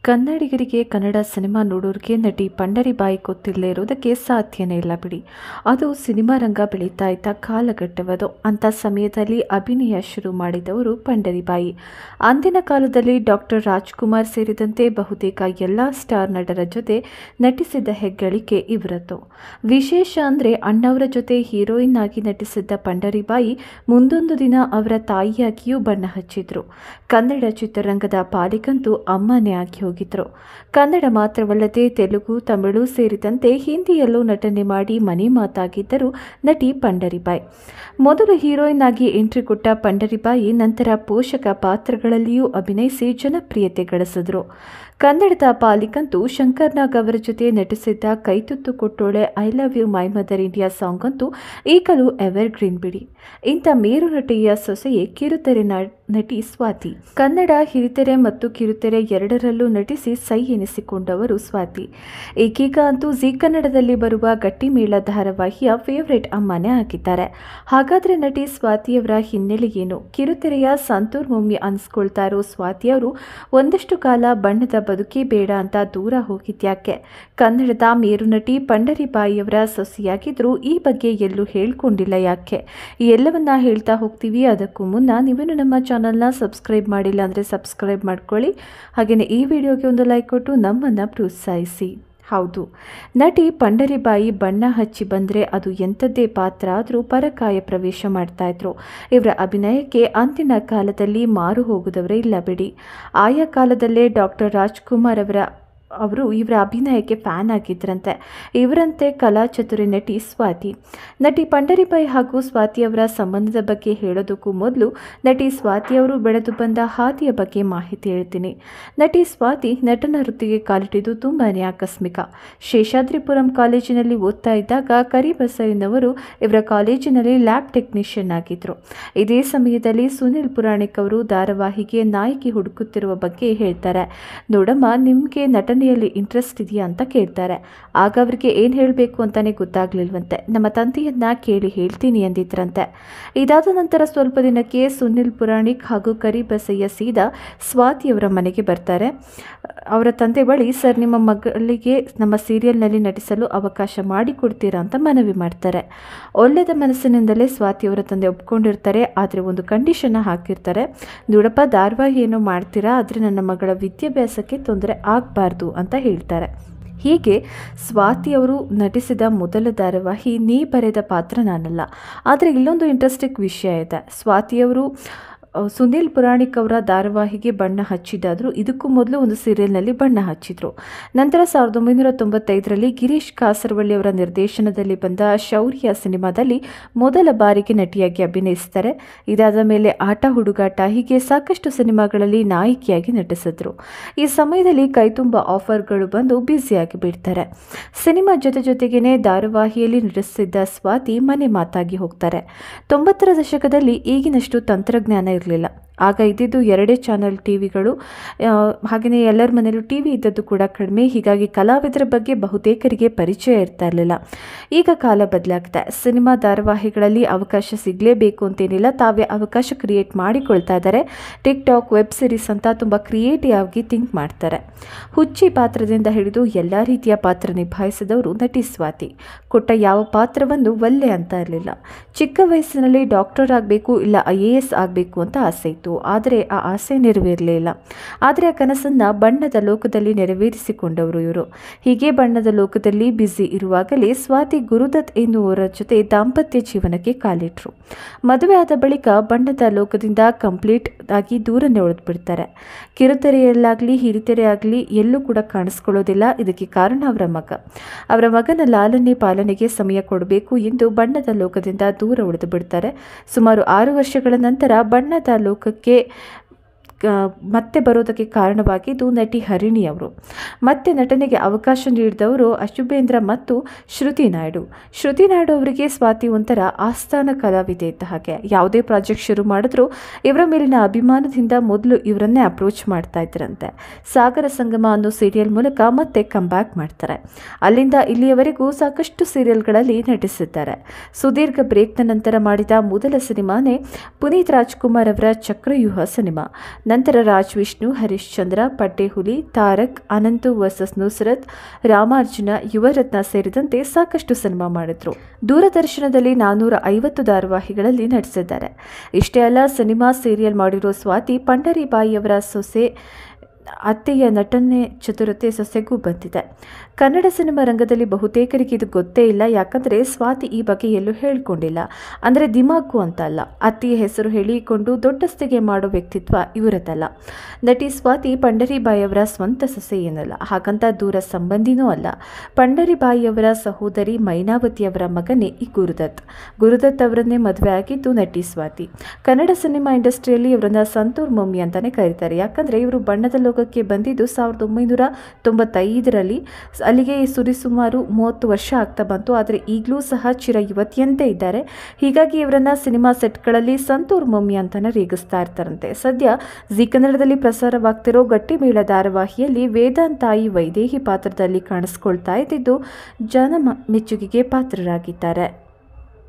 ಕನ್ನಡಿಗರಿಗೆ ಕನ್ನಡ ಸಿನಿಮಾ ನೋಡೋರಿಗೆ ನಟಿ ಪಂಡರಿಬಾಯಿ ಗೊತ್ತಿಲ್ಲದೆ ಇರೋದಕ್ಕೆ ಸಾಧ್ಯನೇ ಇಲ್ಲ ಬಿಡಿ. ಅದು ಸಿನಿಮಾ ರಂಗ ಬೆಳೀತಾ ಇದ್ದ ಕಾಲಘಟ್ಟವದು. ಅಂಥ ಸಮಯದಲ್ಲಿ ಅಭಿನಯ ಶುರು ಮಾಡಿದವರು ಪಂಡರಿಬಾಯಿ. ಅಂದಿನ ಕಾಲದಲ್ಲಿ ಡಾಕ್ಟರ್ ರಾಜ್ಕುಮಾರ್ ಸೇರಿದಂತೆ ಬಹುತೇಕ ಎಲ್ಲ ಸ್ಟಾರ್ ನಟರ ಜೊತೆ ನಟಿಸಿದ್ದ ಹೆಗ್ಗಳಿಕೆ ಇವರದ್ದು. ವಿಶೇಷ ಅಂದರೆ ಅಣ್ಣವರ ಜೊತೆ ಹೀರೋಯಿನ್ ಆಗಿ ನಟಿಸಿದ್ದ ಪಂಡರಿಬಾಯಿ ಮುಂದೊಂದು ದಿನ ಅವರ ತಾಯಿಯಾಗಿಯೂ ಬಣ್ಣ ಹಚ್ಚಿದ್ರು. ಕನ್ನಡ ಚಿತ್ರರಂಗದ ಪಾಲಿಗಂತೂ ಅಮ್ಮನೇ ಆಗಿ ಹೋಗಿದ್ರು. ಕನ್ನಡ ಮಾತ್ರವಲ್ಲದೆ ತೆಲುಗು, ತಮಿಳು ಸೇರಿದಂತೆ ಹಿಂದಿಯಲ್ಲೂ ನಟನೆ ಮಾಡಿ ಮನೆ ಮಾತಾಗಿದ್ದರು ನಟಿ ಪಂಡರಿಬಾಯಿ. ಮೊದಲು ಹೀರೋಯಿನ್ ಆಗಿ ಎಂಟ್ರಿ ಕೊಟ್ಟ ಪಂಡರಿಬಾಯಿ ನಂತರ ಪೋಷಕ ಪಾತ್ರಗಳಲ್ಲಿಯೂ ಅಭಿನಯಿಸಿ ಜನಪ್ರಿಯತೆ ಗಳಿಸಿದ್ರು. ಕನ್ನಡದ ಪಾಲಿಗಂತೂ ಶಂಕರ್ ನಾಗ್ ಅವರ ಜೊತೆ ನಟಿಸಿದ್ದ ಕೈತುತ್ತು ಕೊಟ್ಟೋಳೆ I love you my mother India song ಅಂತೂ ಈಗಲೂ ಎವರ್ ಗ್ರೀನ್ ಬಿಡಿ. ಇಂಥ ಮೇರು ನಟಿಯ ಸೊಸೆಯೇ ಕಿರುತೆರೆ ನಟಿ ಸ್ವಾತಿ. ಕನ್ನಡ ಹಿರಿತೆರೆ ಮತ್ತು ಕಿರುತೆರೆ ಎರಡರಲ್ಲೂ ನಟಿಸಿ ಸೈ ಎನಿಸಿಕೊಂಡವರು ಸ್ವಾತಿ. ಈಗೀಗ ಅಂತೂ ಜೀ ಕನ್ನಡದಲ್ಲಿ ಬರುವ ಗಟ್ಟಿಮೇಳ ಧಾರಾವಾಹಿಯ ಫೇವರೇಟ್ ಅಮ್ಮನೇ ಆಗಿದ್ದಾರೆ. ಹಾಗಾದರೆ ನಟಿ ಸ್ವಾತಿಯವರ ಹಿನ್ನೆಲೆ ಏನು? ಕಿರುತೆರೆಯ ಸಂತೂರ್ ಮೊಮ್ಮಿ ಅನ್ಸ್ಕೊಳ್ತಾ ಇರೋ ಸ್ವಾತಿಯವರು ಒಂದಷ್ಟು ಕಾಲ ಬಣ್ಣದ ಬದುಕೇ ಬೇಡ ಅಂತ ದೂರ ಹೋಗಿದ್ಯಾಕೆ? ಕನ್ನಡದ ಮೇರು ನಟಿ ಪಂಡರಿಬಾಯಿಯವರ ಸೊಸೆಯಾಗಿದ್ದರೂ ಈ ಬಗ್ಗೆ ಎಲ್ಲೂ ಹೇಳ್ಕೊಂಡಿಲ್ಲ ಯಾಕೆ? ಈ ಎಲ್ಲವನ್ನ ಹೇಳ್ತಾ ಹೋಗ್ತೀವಿ. ಅದಕ್ಕೂ ಮುನ್ನ ನೀವೇನು ನಮ್ಮ ಚಾನಲ್ನ ಸಬ್ಸ್ಕ್ರೈಬ್ ಮಾಡಿಲ್ಲ ಅಂದರೆ ಸಬ್ಸ್ಕ್ರೈಬ್ ಮಾಡ್ಕೊಳ್ಳಿ. ಹಾಗೆಯೇ ಈ ವಿಡಿಯೋಗೆ ಒಂದು ಲೈಕ್ ಕೊಟ್ಟು ನಮ್ಮನ್ನು ಪ್ರೋತ್ಸಾಹಿಸಿ. ಹೌದು, ನಟಿ ಪಂಡರಿಬಾಯಿ ಬಣ್ಣ ಹಚ್ಚಿ ಬಂದರೆ ಅದು ಎಂಥದ್ದೇ ಪಾತ್ರ ಆದರೂ ಪರಕಾಯ ಪ್ರವೇಶ ಮಾಡ್ತಾ ಇದ್ರು. ಇವರ ಅಭಿನಯಕ್ಕೆ ಅಂದಿನ ಕಾಲದಲ್ಲಿ ಮಾರು ಹೋಗುದವರೇ ಇಲ್ಲ ಬಿಡಿ. ಆಯಾ ಕಾಲದಲ್ಲೇ ಡಾಕ್ಟರ್ ರಾಜ್ಕುಮಾರ್ ಅವರು ಇವರ ಅಭಿನಯಕ್ಕೆ ಫ್ಯಾನ್ ಆಗಿದ್ರಂತೆ. ಇವರಂತೆ ಕಲಾ ಚತುರಿ ನಟಿ ಸ್ವಾತಿ. ನಟಿ ಪಂಡರಿಬಾಯಿ ಹಾಗೂ ಸ್ವಾತಿಯವರ ಸಂಬಂಧದ ಬಗ್ಗೆ ಹೇಳೋದಕ್ಕೂ ಮೊದಲು ನಟಿ ಸ್ವಾತಿಯವರು ಬೆಳೆದು ಬಂದ ಹಾದಿಯ ಬಗ್ಗೆ ಮಾಹಿತಿ ಹೇಳ್ತೀನಿ. ನಟಿ ಸ್ವಾತಿ ನಟನ ವೃತ್ತಿಗೆ ಕಾಲಿಟ್ಟಿದ್ದು ತುಂಬಾ ಆಕಸ್ಮಿಕ. ಶೇಷಾದ್ರಿಪುರಂ ಕಾಲೇಜಿನಲ್ಲಿ ಓದ್ತಾ ಇದ್ದಾಗ ಕರಿಬಸಯ್ಯನವರು ಇವರ ಕಾಲೇಜಿನಲ್ಲಿ ಲ್ಯಾಬ್ ಟೆಕ್ನಿಷಿಯನ್ ಆಗಿದ್ದರು. ಇದೇ ಸಮಯದಲ್ಲಿ ಸುನಿಲ್ ಪುರಾಣಿಕ್ ಅವರು ಧಾರಾವಾಹಿಗೆ ನಾಯಕಿ ಹುಡುಕುತ್ತಿರುವ ಬಗ್ಗೆ ಹೇಳ್ತಾರೆ. ನೋಡಮ್ಮ, ನಿಮಗೆ ನಟನೆಯಲ್ಲಿ ಇಂಟ್ರೆಸ್ಟ್ ಇದೆಯಾ ಅಂತ ಕೇಳ್ತಾರೆ. ಆಗ ಅವರಿಗೆ ಏನು ಹೇಳಬೇಕು ಅಂತಾನೆ ಗೊತ್ತಾಗ್ಲಿಲ್ವಂತೆ. ನಮ್ಮ ತಂದೆಯನ್ನ ಕೇಳಿ ಹೇಳ್ತೀನಿ ಎಂದಿದ್ರಂತೆ. ಇದಾದ ನಂತರ ಸ್ವಲ್ಪ ದಿನಕ್ಕೆ ಸುನಿಲ್ ಪುರಾಣಿಕ್ ಹಾಗೂ ಕರಿಬಸಯ್ಯ ಸೀದಾ ಸ್ವಾತಿಯವರ ಮನೆಗೆ ಬರ್ತಾರೆ. ಅವರ ತಂದೆ ಬಳಿ, ಸರ್, ನಿಮ್ಮ ಮಗಳಿಗೆ ನಮ್ಮ ಸೀರಿಯಲ್ನಲ್ಲಿ ನಟಿಸಲು ಅವಕಾಶ ಮಾಡಿಕೊಡ್ತೀರಾ ಅಂತ ಮನವಿ ಮಾಡ್ತಾರೆ. ಒಳ್ಳೆದ ಮನಸ್ಸಿನಿಂದಲೇ ಸ್ವಾತಿಯವರ ತಂದೆ ಒಪ್ಕೊಂಡಿರ್ತಾರೆ. ಆದರೆ ಒಂದು ಕಂಡೀಷನ್ನ ಹಾಕಿರ್ತಾರೆ. ನೋಡಪ್ಪ, ಧಾರಾವಾಹಿ ಏನೋ ಮಾಡ್ತೀರಾ, ಆದರೆ ನನ್ನ ಮಗಳ ವಿದ್ಯಾಭ್ಯಾಸಕ್ಕೆ ತೊಂದರೆ ಆಗಬಾರ್ದು ಅಂತ ಹೇಳ್ತಾರೆ. ಹೀಗೆ ಸ್ವಾತಿಯವರು ನಟಿಸಿದ ಮೊದಲ ಧಾರಾವಾಹಿ ನೀ ಬರೆದ ಪಾತ್ರ ನಾನಲ್ಲ. ಆದರೆ ಇಲ್ಲೊಂದು ಇಂಟ್ರೆಸ್ಟಿಂಗ್ ವಿಷಯ ಇದೆ. ಸ್ವಾತಿಯವರು ಸುನಿಲ್ ಪುರಾಣಿಕ್ ಅವರ ಧಾರಾವಾಹಿಗೆ ಬಣ್ಣ ಹಚ್ಚಿದ್ದಾದರೂ ಇದಕ್ಕೂ ಮೊದಲು ಒಂದು ಸೀರಿಯಲ್ನಲ್ಲಿ ಬಣ್ಣ ಹಚ್ಚಿದ್ರು. ನಂತರ 1995ರಲ್ಲಿ ಗಿರೀಶ್ ಕಾಸರವಳ್ಳಿ ಅವರ ನಿರ್ದೇಶನದಲ್ಲಿ ಬಂದ ಶೌರ್ಯ ಸಿನಿಮಾದಲ್ಲಿ ಮೊದಲ ಬಾರಿಗೆ ನಟಿಯಾಗಿ ಅಭಿನಯಿಸ್ತಾರೆ. ಇದಾದ ಮೇಲೆ ಆಟ ಹುಡುಗಾಟ ಹೀಗೆ ಸಾಕಷ್ಟು ಸಿನಿಮಾಗಳಲ್ಲಿ ನಾಯಕಿಯಾಗಿ ನಟಿಸಿದ್ರು. ಈ ಸಮಯದಲ್ಲಿ ಕೈತುಂಬ ಆಫರ್ಗಳು ಬಂದು ಬ್ಯುಸಿಯಾಗಿ ಬಿಡ್ತಾರೆ. ಸಿನಿಮಾ ಜೊತೆಗೇನೆ ಧಾರಾವಾಹಿಯಲ್ಲಿ ನಟಿಸಿದ್ದ ಸ್ವಾತಿ ಮನೆ ಮಾತಾಗಿ ಹೋಗ್ತಾರೆ. 90ರ ದಶಕದಲ್ಲಿ ಈಗಿನಷ್ಟು ತಂತ್ರಜ್ಞಾನ ಇರಲಿಲ್ಲ. ಆಗ ಇದ್ದಿದ್ದು 2 ಚಾನಲ್ ಟಿವಿಗಳು. ಹಾಗೆಯೇ ಎಲ್ಲರ ಮನೆಯಲ್ಲೂ ಟಿವಿ ಇದ್ದದ್ದು ಕೂಡ ಕಡಿಮೆ. ಹೀಗಾಗಿ ಕಲಾವಿದರ ಬಗ್ಗೆ ಬಹುತೇಕರಿಗೆ ಪರಿಚಯ ಇರ್ತಾ ಇರಲಿಲ್ಲ. ಈಗ ಕಾಲ ಬದಲಾಗಿದೆ. ಸಿನಿಮಾ ಧಾರಾವಾಹಿಗಳಲ್ಲಿ ಅವಕಾಶ ಸಿಗಲೇಬೇಕು ಅಂತೇನಿಲ್ಲ. ತಾವೇ ಅವಕಾಶ ಕ್ರಿಯೇಟ್ ಮಾಡಿಕೊಳ್ತಾ ಇದ್ದಾರೆ. ಟಿಕ್ಟಾಕ್, ವೆಬ್ ಸೀರೀಸ್ ಅಂತ ತುಂಬ ಕ್ರಿಯೇಟಿವ್ ಆಗಿ ಥಿಂಕ್ ಮಾಡ್ತಾರೆ. ಹುಚ್ಚಿ ಪಾತ್ರದಿಂದ ಹಿಡಿದು ಎಲ್ಲ ರೀತಿಯ ಪಾತ್ರ ನಿಭಾಯಿಸಿದವರು ನಟಿ ಸ್ವಾತಿ. ಕೊಟ್ಟ ಯಾವ ಪಾತ್ರವನ್ನು ಒಲ್ಲೆ ಅಂತ ಇರಲಿಲ್ಲ. ಚಿಕ್ಕ ವಯಸ್ಸಿನಲ್ಲಿ ಡಾಕ್ಟರ್ ಆಗಬೇಕು, ಇಲ್ಲ IAS ಆಗಬೇಕು ಅಂತ ಆಸೆ ಇತ್ತು. ಆದರೆ ಆ ಆಸೆ ನೆರವೇರಲಿಲ್ಲ. ಆದರೆ ಆ ಕನಸನ್ನು ಬಣ್ಣದ ಲೋಕದಲ್ಲಿ ನೆರವೇರಿಸಿಕೊಂಡವರು ಇವರು. ಹೀಗೆ ಬಣ್ಣದ ಲೋಕದಲ್ಲಿ ಬ್ಯುಸಿ ಇರುವಾಗಲೇ ಸ್ವಾತಿ ಗುರುದತ್ ಎನ್ನುವರ ಜೊತೆ ದಾಂಪತ್ಯ ಜೀವನಕ್ಕೆ ಕಾಲಿಟ್ರು. ಮದುವೆ ಆದ ಬಳಿಕ ಬಣ್ಣದ ಲೋಕದಿಂದ ಕಂಪ್ಲೀಟ್ ಆಗಿ ದೂರನೇ ಉಳಿದ್ಬಿಡ್ತಾರೆ. ಕಿರುತೆರೆಯಲ್ಲಾಗಲಿ ಹಿರಿತೆರೆ ಆಗಲಿ ಎಲ್ಲೂ ಕೂಡ ಕಾಣಿಸ್ಕೊಳ್ಳೋದಿಲ್ಲ. ಇದಕ್ಕೆ ಕಾರಣ ಅವರ ಮಗನ ಲಾಲನೆ ಪಾಲನೆಗೆ ಸಮಯ ಕೊಡಬೇಕು ಎಂದು ಬಣ್ಣದ ಲೋಕದಿಂದ ದೂರ ಉಳಿದು ಬಿಡ್ತಾರೆ. ಸುಮಾರು 6 ವರ್ಷಗಳ ನಂತರ ಬಣ್ಣದ ಲೋಕಕ್ಕೆ ಮತ್ತೆ ಬರೋದಕ್ಕೆ ಕಾರಣವಾಗಿದ್ದು ನಟಿ ಹರಿಣಿ ಅವರು. ಮತ್ತೆ ನಟನೆಗೆ ಅವಕಾಶ ನೀಡಿದವರು ಅಶುಭೇಂದ್ರ ಮತ್ತು ಶ್ರುತಿ ನಾಯ್ಡು. ಶ್ರುತಿ ನಾಯ್ಡು ಅವರಿಗೆ ಸ್ವಾತಿ ಒಂಥರ ಆಸ್ಥಾನ ಕಲಾವಿದೆ ಇದ್ದ ಹಾಗೆ. ಯಾವುದೇ ಪ್ರಾಜೆಕ್ಟ್ ಶುರು ಮಾಡಿದ್ರು ಇವರ ಮೇಲಿನ ಅಭಿಮಾನದಿಂದ ಮೊದಲು ಇವರನ್ನೇ ಅಪ್ರೋಚ್ ಮಾಡ್ತಾ ಇದ್ರಂತೆ. ಸಾಗರ ಸಂಗಮ ಅನ್ನೋ ಸೀರಿಯಲ್ ಮೂಲಕ ಮತ್ತೆ ಕಂಬ್ಯಾಕ್ ಮಾಡ್ತಾರೆ. ಅಲ್ಲಿಂದ ಇಲ್ಲಿಯವರೆಗೂ ಸಾಕಷ್ಟು ಸೀರಿಯಲ್ಗಳಲ್ಲಿ ನಟಿಸಿದ್ದಾರೆ. ಸುದೀರ್ಘ ಬ್ರೇಕ್ನ ನಂತರ ಮಾಡಿದ ಮೊದಲ ಸಿನಿಮಾನೇ ಪುನೀತ್ ರಾಜ್ಕುಮಾರ್ ಅವರ ಚಕ್ರವ್ಯೂಹ ಸಿನಿಮಾ. ನಂತರ ರಾಜ್ ವಿಷ್ಣು, ಹರಿಶ್ಚಂದ್ರ, ಪಟ್ಟೆಹುಲಿ, ತಾರಕ್, ಅನಂತು ವರ್ಸಸ್ ನುಸ್ರತ್, ರಾಮಾರ್ಜುನ, ಯುವರತ್ನ ಸೇರಿದಂತೆ ಸಾಕಷ್ಟು ಸಿನಿಮಾ ಮಾಡಿದ್ರು. ದೂರದರ್ಶನದಲ್ಲಿ 450 ಧಾರಾವಾಹಿಗಳಲ್ಲಿ ನಟಿಸಿದ್ದಾರೆ. ಇಷ್ಟೇ ಅಲ್ಲ, ಸಿನಿಮಾ, ಸೀರಿಯಲ್ ಮಾಡಿರೋ ಸ್ವಾತಿ ಪಂಡರಿಬಾಯಿಯವರ ಸೊಸೆ. ಅತ್ತೆಯ ನಟನೆ ಚತುರತೆ ಸೊಸೆಗೂ ಬಂದಿದೆ. ಕನ್ನಡ ಸಿನಿಮಾ ರಂಗದಲ್ಲಿ ಬಹುತೇಕರಿಗೆ ಇದು ಗೊತ್ತೇ ಇಲ್ಲ. ಯಾಕಂದರೆ ಸ್ವಾತಿ ಈ ಬಗ್ಗೆ ಎಲ್ಲೂ ಹೇಳ್ಕೊಂಡಿಲ್ಲ. ಅಂದರೆ ದಿಮಾಕು ಅಂತ ಅಲ್ಲ, ಅತ್ತೆಯ ಹೆಸರು ಹೇಳಿಕೊಂಡು ದೊಡ್ಡಸ್ತಿಗೆ ಮಾಡೋ ವ್ಯಕ್ತಿತ್ವ ಇವರದಲ್ಲ. ನಟಿ ಸ್ವಾತಿ ಪಂಡರಿಬಾಯಿಯವರ ಸ್ವಂತ ಸೊಸೆ ಏನಲ್ಲ, ಹಾಗಂತ ದೂರ ಸಂಬಂಧಿನೂ ಅಲ್ಲ. ಪಂಡರಿಬಾಯಿಯವರ ಸಹೋದರಿ ಮೈನಾವತಿಯವರ ಮಗನೇ ಈ ಗುರುದತ್. ಗುರುದತ್ ಅವರನ್ನೇ ಮದುವೆ ಆಗಿದ್ದು ನಟಿ ಸ್ವಾತಿ. ಕನ್ನಡ ಸಿನಿಮಾ ಇಂಡಸ್ಟ್ರಿಯಲ್ಲಿ ಇವರನ್ನ ಸಂತೂರ್ ಮಮ್ಮಿ ಅಂತಾನೆ ಕರೀತಾರೆ. ಯಾಕಂದರೆ ಇವರು ಬಣ್ಣದ ಲೋಕಕ್ಕೆ ಬಂದಿದ್ದು 1995ರಲ್ಲಿ. ಅಲ್ಲಿಗೆ ಸುರಿಸುಮಾರು 30 ವರ್ಷ ಆಗ್ತಾ ಬಂತು. ಆದರೆ ಈಗಲೂ ಸಹ ಚಿರ ಯುವತಿಯಂತೆ ಇದ್ದಾರೆ. ಹೀಗಾಗಿ ಇವರನ್ನ ಸಿನಿಮಾ ಸೆಟ್ಗಳಲ್ಲಿ ಸಂತೂರ್ ಮಮ್ಮಿ ಅಂತಾನೆ ರೇಗಿಸ್ತಾ ಇರ್ತಾರಂತೆ. ಸದ್ಯ ಜಿ ಕನ್ನಡದಲ್ಲಿ ಪ್ರಸಾರವಾಗ್ತಿರೋ ಗಟ್ಟಿಮೇಳ ಧಾರಾವಾಹಿಯಲ್ಲಿ ವೇದಾಂತಾಯಿ ವೈದೇಹಿ ಪಾತ್ರದಲ್ಲಿ ಕಾಣಿಸ್ಕೊಳ್ತಾ ಇದ್ದಿದ್ದು ಜನ ಮೆಚ್ಚುಗೆಗೆ ಪಾತ್ರರಾಗಿದ್ದಾರೆ.